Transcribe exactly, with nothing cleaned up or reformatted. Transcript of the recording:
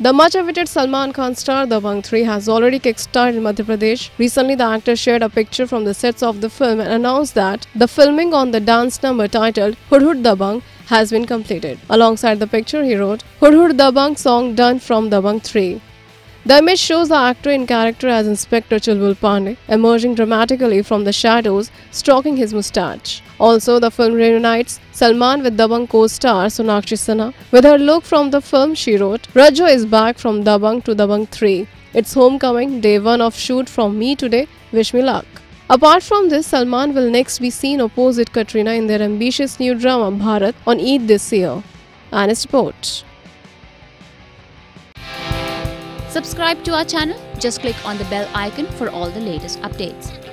The much-awaited Salman Khan star Dabangg three has already kick-started in Madhya Pradesh. Recently, the actor shared a picture from the sets of the film and announced that the filming on the dance number titled Hud Hud DABANGG has been completed. Alongside the picture, he wrote, "Hud Hud DABANGG song done from Dabangg three." The image shows the actor in character as Inspector Chulbul Pandey, emerging dramatically from the shadows, stroking his moustache. Also, the film reunites Salman with Dabangg co-star Sonakshi Sinha. With her look from the film, she wrote, "Rajo is back from Dabangg to Dabangg three. It's homecoming, day one of shoot from me today. Wish me luck." Apart from this, Salman will next be seen opposite Katrina in their ambitious new drama Bharat on Eid this year. And its report. Subscribe to our channel. Just click on the bell icon for all the latest updates.